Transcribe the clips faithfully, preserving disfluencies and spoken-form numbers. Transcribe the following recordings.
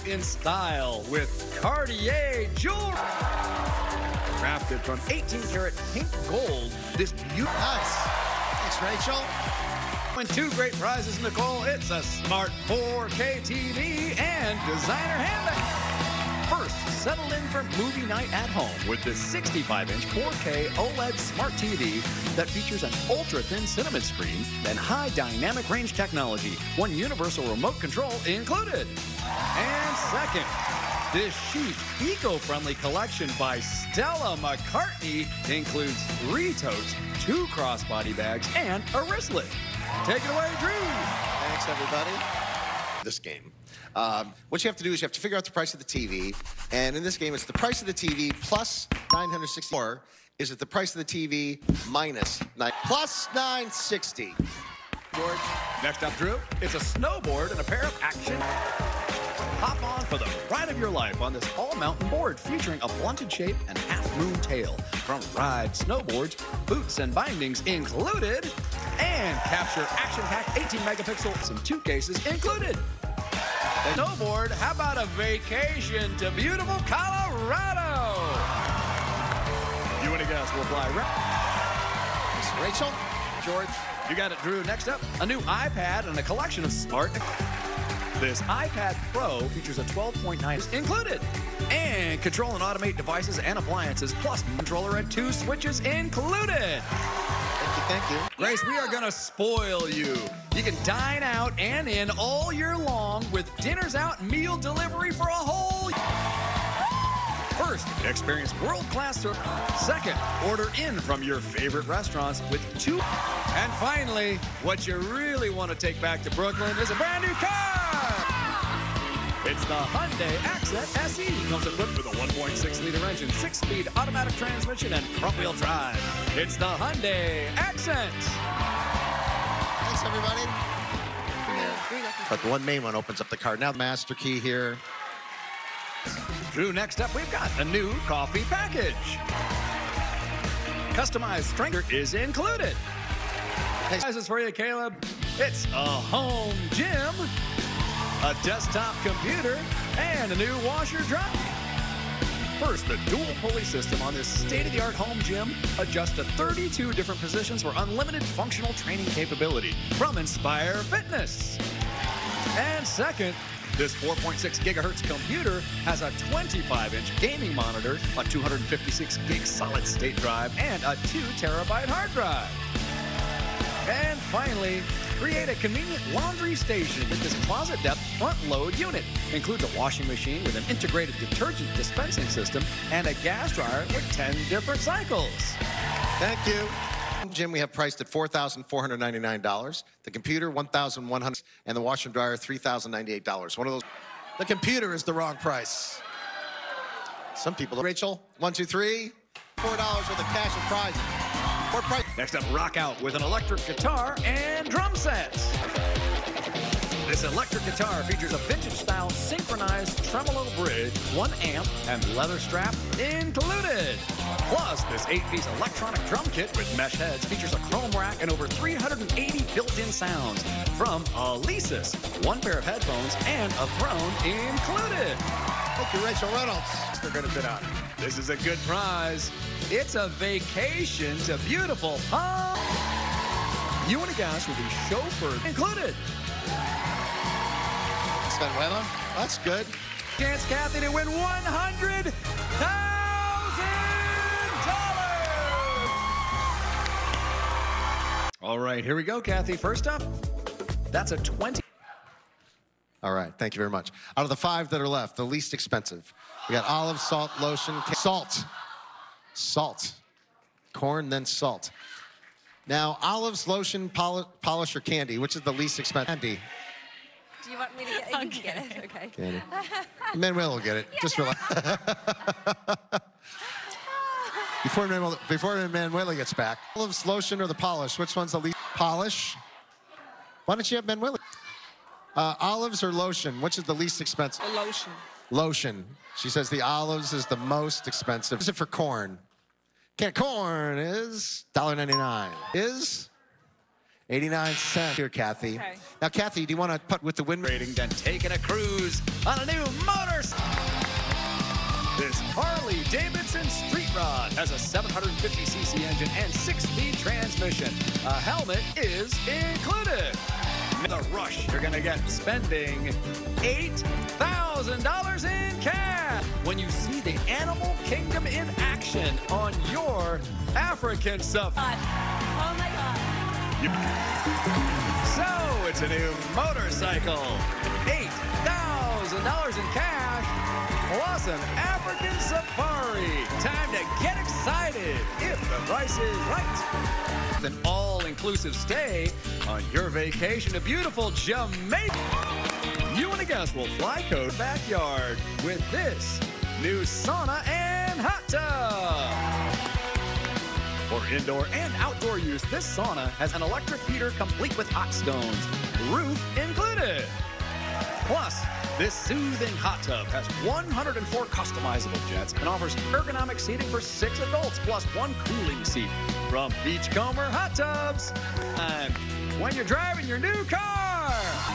in style with Cartier jewelry. Crafted from eighteen karat pink gold, this beautiful... Nice. Thanks, Rachel. Win two great prizes, Nicole. It's a smart four K T V and designer handbag. First, settle in for movie night at home with this sixty-five inch four K OLED smart T V that features an ultra-thin cinema screen and high dynamic range technology, one universal remote control included. And second, this chic, eco-friendly collection by Stella McCartney includes three totes, two crossbody bags, and a wristlet. Take it away, Drew. Thanks, everybody. This game. Um, what you have to do is you have to figure out the price of the T V. And in this game, it's the price of the T V plus nine hundred sixty-four. Is it the price of the T V minus nine, plus nine sixty? George? Next up, Drew, it's a snowboard and a pair of action. Hop on for the ride of your life on this all-mountain board featuring a blunted shape and half-moon tail. From ride, snowboards, boots, and bindings included. And capture action-packed eighteen megapixels and two cases included. The snowboard, how about a vacation to beautiful Colorado? You and a guest will fly right. Rachel? George? You got it, Drew. Next up, a new iPad and a collection of smart... This iPad Pro features a twelve point nine included. And control and automate devices and appliances, plus controller and two switches included. Thank you, thank you. Grace, we are going to spoil you. You can dine out and in all year long with dinners out meal delivery for a whole year. First, experience world-class service. Second, order in from your favorite restaurants with two. And finally, what you really want to take back to Brooklyn is a brand new car. It's the Hyundai Accent S E. Comes equipped with a one point six liter engine, six-speed automatic transmission, and front-wheel drive. It's the Hyundai Accent. Thanks, everybody. But the one main one opens up the car. Now the master key here. Drew, next up, we've got a new coffee package. Customized strength is included. Hey, this is for you, Caleb. It's a home gym, a desktop computer, and a new washer dryer. First, the dual pulley system on this state-of-the-art home gym adjusts to thirty-two different positions for unlimited functional training capability from Inspire Fitness. And second, this four point six gigahertz computer has a twenty-five inch gaming monitor, a two hundred fifty-six gig solid-state drive, and a two terabyte hard drive. And finally, create a convenient laundry station with this closet depth front load unit. Includes a washing machine with an integrated detergent dispensing system and a gas dryer with ten different cycles. Thank you. Gym we have priced at four thousand four hundred ninety-nine dollars. The computer, one thousand one hundred dollars. And the washer and dryer, three thousand ninety-eight dollars. One of those. The computer is the wrong price. Some people. Rachel, one, two, three. four dollars worth of cash and prizes. More price. Next up, rock out with an electric guitar and drum sets. This electric guitar features a vintage-style synchronized tremolo bridge, one amp, and leather strap included. Plus, this eight-piece electronic drum kit with mesh heads features a chrome rack and over three hundred eighty built-in sounds from Alesis, one pair of headphones, and a throne included. Thank you, Rachel Reynolds. They're going to bid on. This is a good prize. It's a vacation to beautiful Palm. You and a guest will be chauffeured included. Manuela, that's good. Chance Kathy to win one hundred thousand dollars. All right, here we go, Kathy. First up, that's a twenty. All right, thank you very much. Out of the five that are left, the least expensive, we got olive, salt, lotion, salt, salt, corn, then salt. Now, olives, lotion, poli polish, or candy, which is the least expensive? Candy. Do you want me to get it? You can get it. Okay. Candy. Manuela will get it. Just relax. before, Manuela, before Manuela gets back, olives, lotion, or the polish? Which one's the least? Polish. Why don't you have Manuela? Uh, olives or lotion? Which is the least expensive? A lotion. Lotion. She says the olives is the most expensive. What is it for corn? Can corn is one ninety-nine. Is eighty-nine cents. Here, Kathy. Okay. Now, Kathy, do you want to put with the wind rating, then taking a cruise on a new motor? Davidson Street Rod has a seven hundred fifty c c engine and six-speed transmission. A helmet is included. The Rush, you're going to get spending eight thousand dollars in cash when you see the Animal Kingdom in action on your African safari. Oh my God. So it's a new motorcycle. eight thousand dollars in cash plus an African safari. Time to get excited if the price is right. An all-inclusive stay on your vacation to beautiful Jamaica. You and a guest will fly coach backyard with this new sauna and hot tub. For indoor and outdoor use, this sauna has an electric heater complete with hot stones, roof included. Plus, this soothing hot tub has one hundred four customizable jets and offers ergonomic seating for six adults plus one cooling seat. From Beachcomber Hot Tubs, and when you're driving your new car,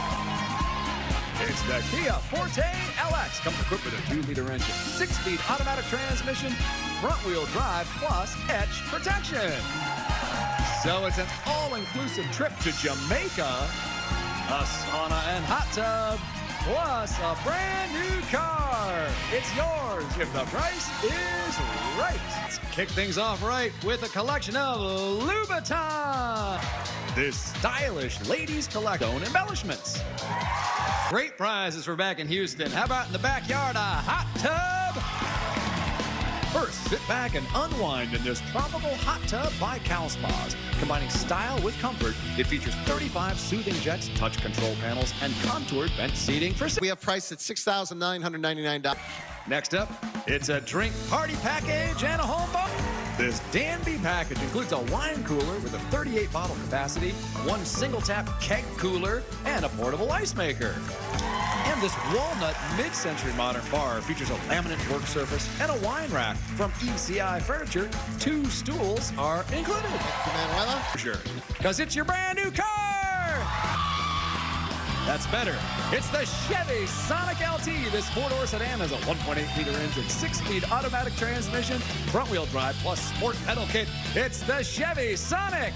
it's the Kia Forte L X. Comes equipped with a two liter engine, six-speed automatic transmission, front-wheel drive, plus edge protection. So it's an all-inclusive trip to Jamaica, a sauna and hot tub, plus a brand new car. It's yours if the price is right. Let's kick things off right with a collection of Louboutin. This stylish ladies collection embellishments. Great prizes for back in Houston. How about in the backyard, a hot tub? First, sit back and unwind in this tropical hot tub by Cal Spas. Combining style with comfort, it features thirty-five soothing jets, touch control panels, and contoured vent seating for... We have priced at six thousand nine hundred ninety-nine dollars. Next up, it's a drink party package and a home bar. This Danby package includes a wine cooler with a thirty-eight bottle capacity, one single-tap keg cooler, and a portable ice maker. And this walnut mid-century modern bar features a laminate work surface and a wine rack. From E C I Furniture, two stools are included. Manuela? Sure, because it's your brand new car. That's better. It's the Chevy Sonic L T. This four-door sedan has a one point eight liter engine, six-speed automatic transmission, front-wheel drive, plus sport pedal kit. It's the Chevy Sonic.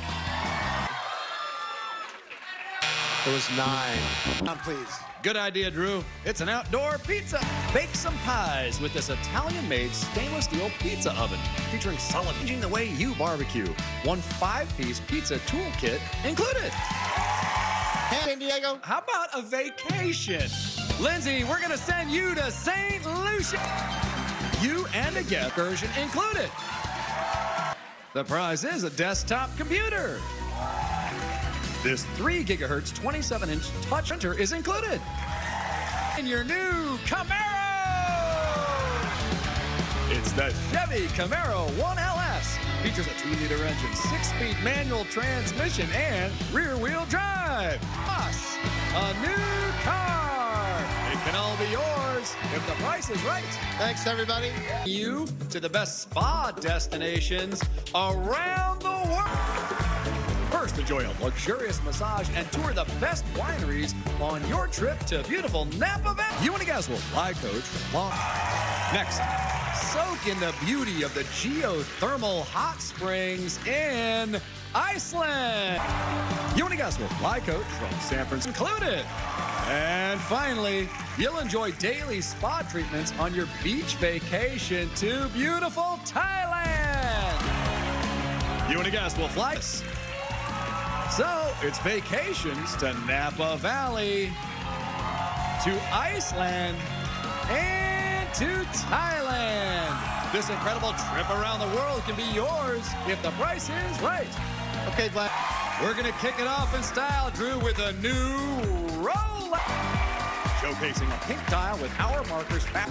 It was nine. Come, please. Good idea, Drew. It's an outdoor pizza. Bake some pies with this Italian-made stainless steel pizza oven featuring solid changing the way you barbecue. One five-piece pizza toolkit included. San Diego. How about a vacation? Lindsay, we're going to send you to Saint Lucia. You and a guest version included. The prize is a desktop computer. This three gigahertz, twenty-seven inch touch printer is included. In your new Camaro! It's the Chevy Camaro one L S. Features a two liter engine, six-speed manual transmission, and rear-wheel drive. Plus, a new car. It can all be yours if the price is right. Thanks, everybody. You to the best spa destinations around the world. First, enjoy a luxurious massage and tour the best wineries on your trip to beautiful Napa Valley. You and a guest will fly coach from Long. Next, soak in the beauty of the geothermal hot springs in Iceland. You and a guest will fly coach from San Francisco included. And finally, you'll enjoy daily spa treatments on your beach vacation to beautiful Thailand. You and a guest will fly. So it's vacations to Napa Valley, to Iceland, and to Thailand. This incredible trip around the world can be yours if the price is right. Okay, Vlad. We're going to kick it off in style, Drew, with a new Rolex. Showcasing a pink dial with hour markers. Thank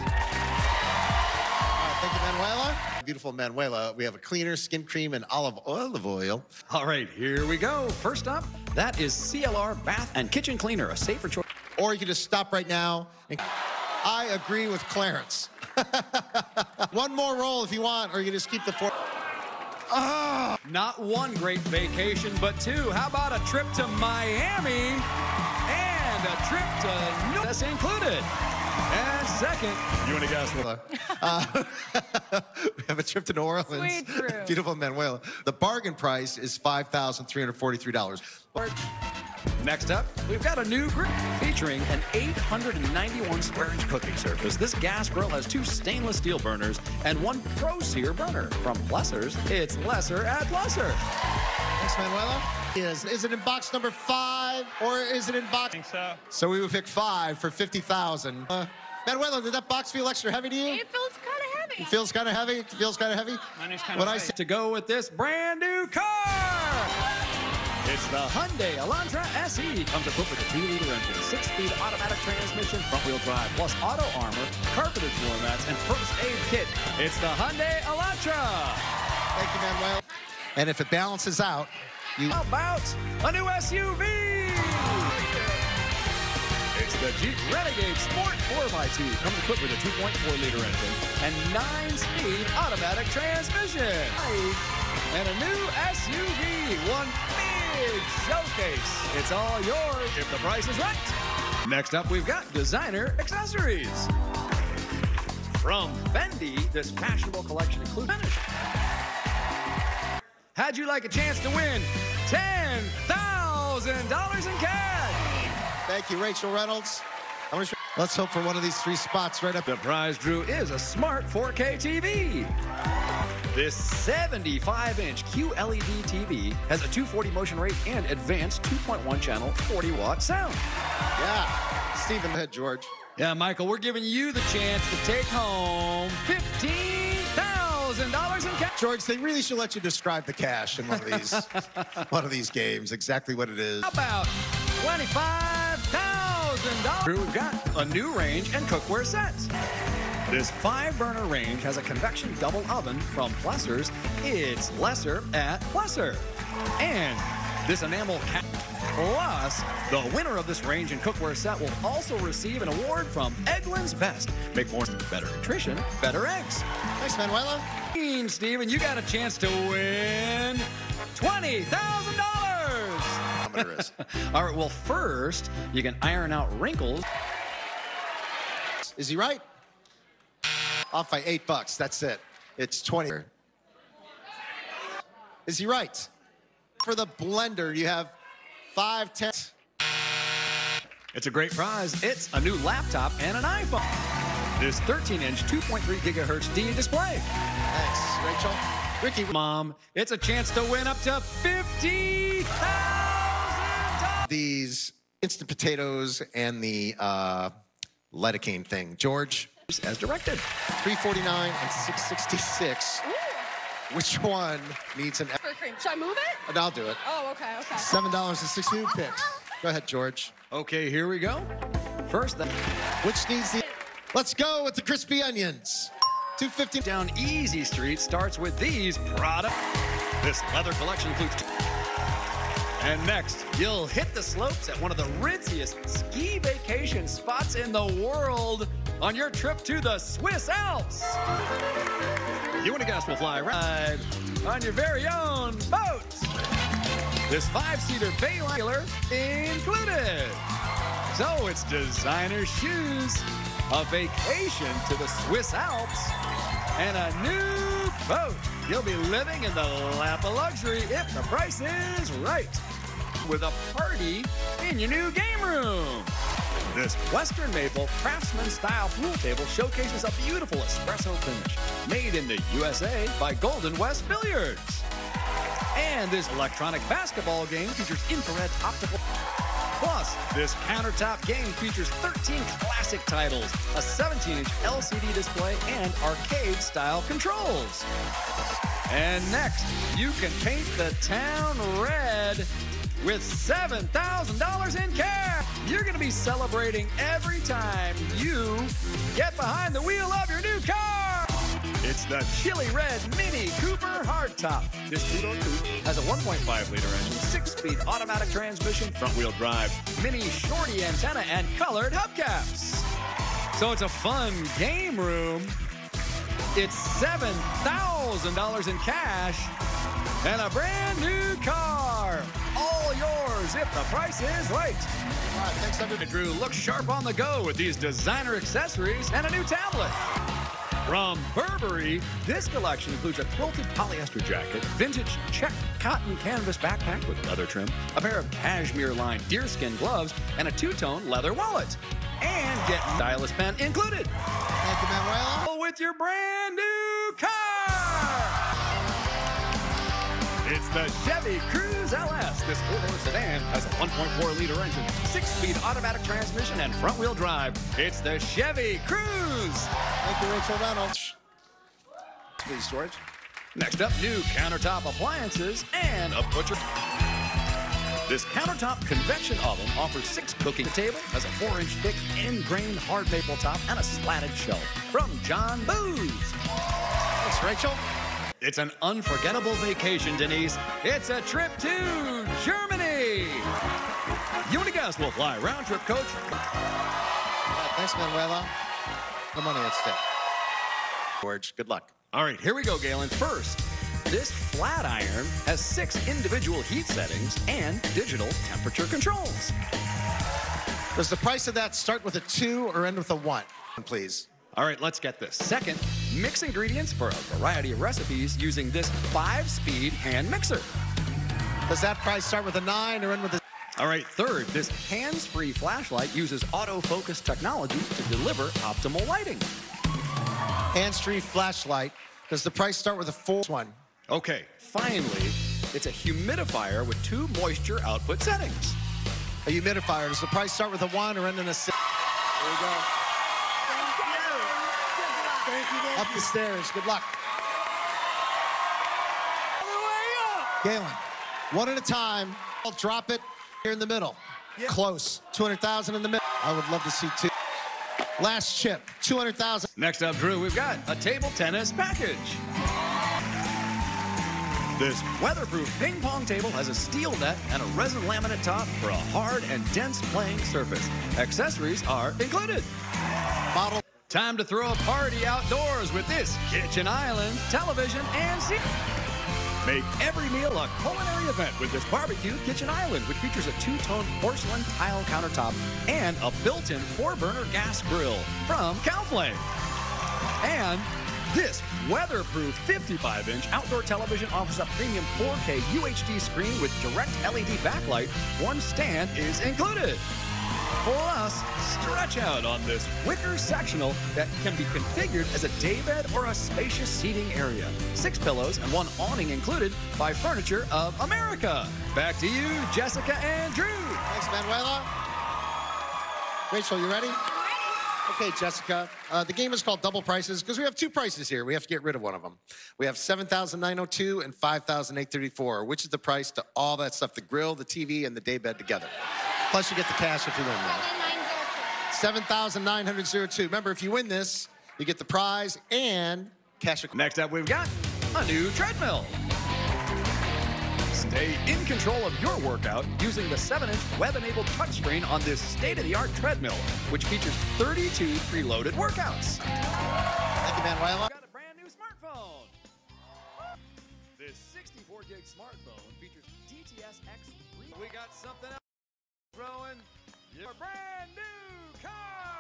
you, Manuela. Beautiful Manuela. We have a cleaner, skin cream, and olive olive oil. All right, here we go. First up, that is C L R Bath and Kitchen Cleaner, a safer choice. Or you can just stop right now. And I agree with Clarence. One more roll if you want, or you can just keep the four. Oh, not one great vacation, but two. How about a trip to Miami and a trip to New York included? And second. You want to guess what? Uh, we have a trip to New Orleans. Sweet Drew. Beautiful Manuela. The bargain price is five thousand three hundred forty-three dollars. Next up, we've got a new grill featuring an eight hundred ninety-one square inch cooking surface. This gas grill has two stainless steel burners and one Pro Sear burner. From Plessers, it's lesser at Plesser. Thanks, Manuela. Is, is it in box number five or is it in box? I think so. So we would pick five for fifty thousand dollars. Uh, Manuela, did that box feel extra heavy to you? It feels kind of heavy. It feels kind of heavy? It feels kind of heavy? Mine is kind When of I light. say To go with this brand new car, it's the Hyundai Elantra S E. Comes equipped with a two liter engine, six-speed automatic transmission, front-wheel drive, plus auto armor, carpeted floor mats, and first aid kit. It's the Hyundai Elantra. Thank you, Manuela. And if it balances out, you... How about a new S U V? It's the Jeep Renegade Sport four by two. Comes equipped with a two point four liter engine and nine-speed automatic transmission. And a new S U V, one big showcase. It's all yours if the price is right. Next up, we've got designer accessories. From Fendi, this fashionable collection includes finish. How'd you like a chance to win ten thousand dollars in cash? Thank you, Rachel Reynolds. I'm gonna show... Let's hope for one of these three spots right up. The prize, Drew, is a smart four K T V. This seventy-five inch Q L E D T V has a two forty motion rate and advanced two point one channel forty watt sound. Yeah. Stephen, go ahead, George. Yeah, Michael, we're giving you the chance to take home fifteen thousand dollars in cash. George, they really should let you describe the cash in one of these one of these games, exactly what it is. How about twenty-five thousand dollars? We've got a new range and cookware sets. This five-burner range has a convection double oven from Plessers. It's lesser at Plesser. And this enamel cap. Plus, the winner of this range and cookware set will also receive an award from Eggland's Best. Make more better nutrition, better eggs. Thanks, Manuela. Steven, you got a chance to win twenty thousand dollars. How many is? All right, well, first, you can iron out wrinkles. Is he right? Off by eight bucks. That's it. It's twenty. Is he right? For the blender, you have five, ten. It's a great prize. It's a new laptop and an iPhone. This thirteen inch, two point three gigahertz D display. Thanks, Rachel. Ricky. Mom, it's a chance to win up to fifty thousand dollars. These instant potatoes and the uh, lidocaine thing. George. As directed. three forty-nine and six sixty-six. Ooh. Which one needs an... For cream. Should I move it? And I'll do it. Oh, okay, okay. seven dollars and sixty-two picks. Go ahead, George. Okay, here we go. First, the... Which needs the... Let's go with the crispy onions. two fifty. Down Easy Street starts with these products. This leather collection includes... And next, you'll hit the slopes at one of the ritziest ski vacation spots in the world on your trip to the Swiss Alps. You and a guest will fly ride on your very own boat. This five-seater Bayliner included. So it's designer shoes, a vacation to the Swiss Alps, and a new boat. You'll be living in the lap of luxury if the price is right. With a party in your new game room. This Western Maple Craftsman-style pool table showcases a beautiful espresso finish made in the U S A by Golden West Billiards. And this electronic basketball game features infrared optical. Plus, this countertop game features thirteen classic titles, a seventeen inch L C D display, and arcade-style controls. And next, you can paint the town red with seven thousand dollars in cash. You're going to be celebrating every time you get behind the wheel of your new car. It's the Chili Red Mini Cooper Hardtop. This two-door coupe has a one point five liter engine, six-speed automatic transmission, front-wheel drive, mini shorty antenna, and colored hubcaps. So it's a fun game room. It's seven thousand dollars in cash and a brand new car. All yours dollars if the price is right. All right, thanks, everybody. Drew looks sharp on the go with these designer accessories and a new tablet. From Burberry, this collection includes a quilted polyester jacket, vintage check cotton canvas backpack with leather trim, a pair of cashmere-lined deerskin gloves, and a two-tone leather wallet. And get stylus pen included. Thank you, Manuela. With your brand new car! It's the Chevy Cruze L S. This four-door sedan has a one point four liter engine, six-speed automatic transmission, and front-wheel drive. It's the Chevy Cruze. Thank you, Rachel Reynolds. Please, George. Next up, new countertop appliances and a butcher. This countertop convection oven offers six cooking table, has a four-inch thick end-grained hard maple top, and a slatted shelf from John Booz. Thanks, Rachel. It's an unforgettable vacation, Denise. It's a trip to Germany. You and a guest will fly round-trip coach. Yeah, thanks, Manuela. The money at stake. George, good luck. All right, here we go, Galen. First, this flat iron has six individual heat settings and digital temperature controls. Does the price of that start with a two or end with a one, please? All right, let's get this. Second, mix ingredients for a variety of recipes using this five-speed hand mixer. Does that price start with a nine or end with a... All right, third, this hands-free flashlight uses autofocus technology to deliver optimal lighting. Hands-free flashlight. Does the price start with a four? One. Okay, finally, it's a humidifier with two moisture output settings. A humidifier. Does the price start with a one or end in a six? There we go. Thank you. Up the stairs. Good luck. Galen, one at a time. I'll drop it here in the middle. Yeah. Close. two hundred thousand in the middle. I would love to see two. Last chip. two hundred thousand. Next up, Drew, we've got a table tennis package. This weatherproof ping pong table has a steel net and a resin laminate top for a hard and dense playing surface. Accessories are included. Bottle. Time to throw a party outdoors with this kitchen island, television, and seat. Make every meal a culinary event with this barbecue kitchen island, which features a two-tone porcelain tile countertop and a built-in four-burner gas grill from Calflame. And this weatherproof fifty-five inch outdoor television offers a premium four K U H D screen with direct L E D backlight. One stand is included. Plus, stretch out on this wicker sectional that can be configured as a daybed or a spacious seating area. Six pillows and one awning included by Furniture of America. Back to you, Jessica and Drew. Thanks, Manuela. Rachel, you ready? Okay, Jessica. Uh, the game is called Double Prices because we have two prices here. We have to get rid of one of them. We have seven thousand nine hundred two dollars and five thousand eight hundred thirty-four dollars. Which is the price to all that stuff, the grill, the T V, and the daybed together? Plus, you get the cash if you win that. seven thousand nine hundred two. Remember, if you win this, you get the prize and cash. Next up, we've got a new treadmill. Stay in control of your workout using the seven inch web-enabled touchscreen on this state-of-the-art treadmill, which features thirty-two preloaded workouts. Thank you, Manuela. Got a brand new smartphone. This sixty-four gig smartphone features D T S X three. We got something else throwing your brand new car.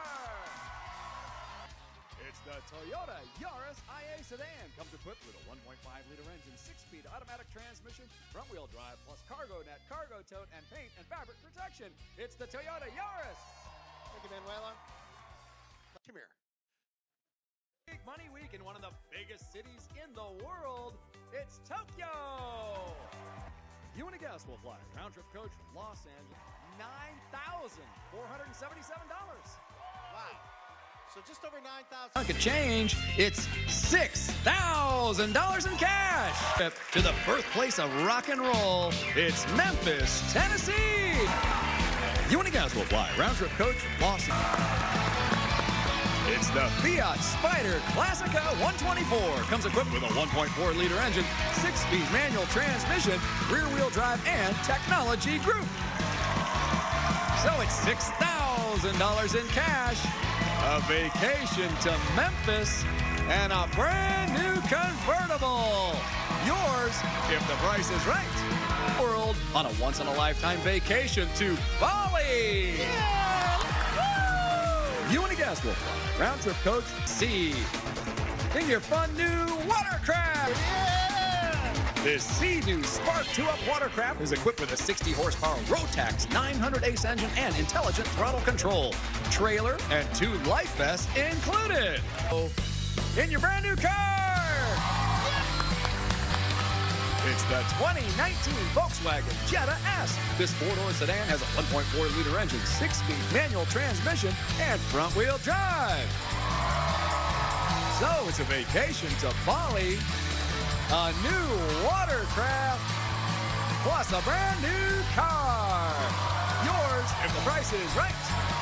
It's the Toyota Yaris I A sedan. Comes equipped with a one point five liter engine, six-speed automatic transmission, front-wheel drive, plus cargo net, cargo tote, and paint and fabric protection. It's the Toyota Yaris. Thank you, Manuela. Come here. Big Money Week in one of the biggest cities in the world. It's Tokyo. You and a guest will fly round-trip coach from Los Angeles, nine thousand four hundred seventy-seven dollars. Wow. So just over nine thousand. Chunk of change, it's six thousand dollars in cash. To the birthplace of rock and roll, it's Memphis, Tennessee. You and a guest will fly round-trip coach from Los Angeles. It's the Fiat Spider Classica one twenty-four. Comes equipped with a one point four liter engine, six-speed manual transmission, rear-wheel drive, and technology group. So it's six thousand dollars in cash, a vacation to Memphis, and a brand new convertible. Yours if the price is right. world on a once-in-a-lifetime vacation to Bali. Yeah! You and a guest will fly round trip coach C in your fun new watercraft. Yeah! This Sea-Doo Spark two-up watercraft is equipped with a sixty horsepower Rotax nine hundred ace engine and intelligent throttle control, trailer, and two life vests included. In your brand new car. It's the twenty nineteen Volkswagen Jetta S. This four-door sedan has a one point four liter engine, six-speed manual transmission, and front-wheel drive. So it's a vacation to Bali, a new watercraft, plus a brand new car. Yours if the price is right.